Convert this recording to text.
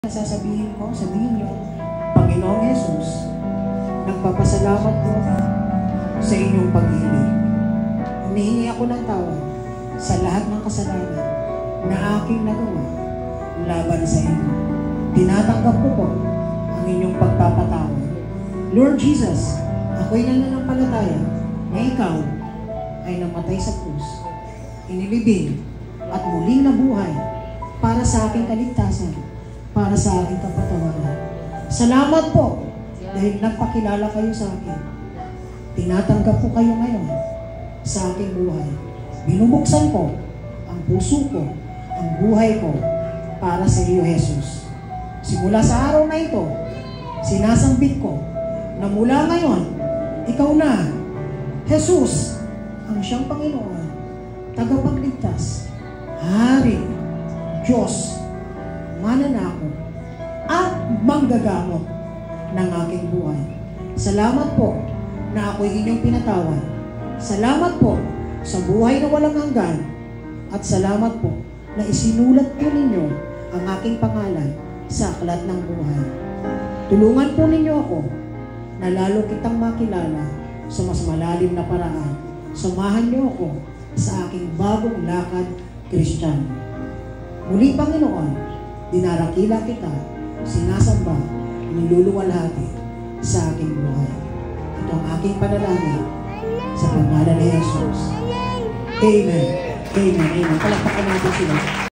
Sasabihin ko, sabihin niyo, Panginoong Jesus, nagpapasalamat po sa inyong pag-ibig. Humihingi ako ng tawad sa lahat ng kasalanan na aking nagawa laban sa inyo. Tinatanggap ko po ang inyong pagpapatawad. Lord Jesus, ako'y nananampalataya na ikaw ay namatay sa krus, inilibing at muling nabuhay para sa aking kaligtasan, para sa aking kapatawaran. Salamat po dahil nagpakilala kayo sa akin. Tinatanggap ko kayo ngayon sa aking buhay. Binubuksan ko ang puso ko, ang buhay ko para sa iyo, Jesus. Simula sa araw na ito, sinasambit ko na mula ngayon, ikaw na, Jesus, ang siyang Panginoon, tagapagligtas, Hari, Diyos, mananako at manggagamot ng aking buhay. Salamat po na ako'y inyong pinatawad. Salamat po sa buhay na walang hanggan. At salamat po na isinulat po ninyo ang aking pangalan sa aklat ng buhay. Tulungan po ninyo ako na lalo kitang makilala sa mas malalim na paraan. Samahan niyo ako sa aking bagong lakad Kristiyano. Muli, Panginoon, dinarakila kita, sinasamba, niluluwalhati sa aking buhay. Ito ang aking panalangin sa pangalan ni Jesus. Amen. Amen. Amen. Palakpakan natin sila.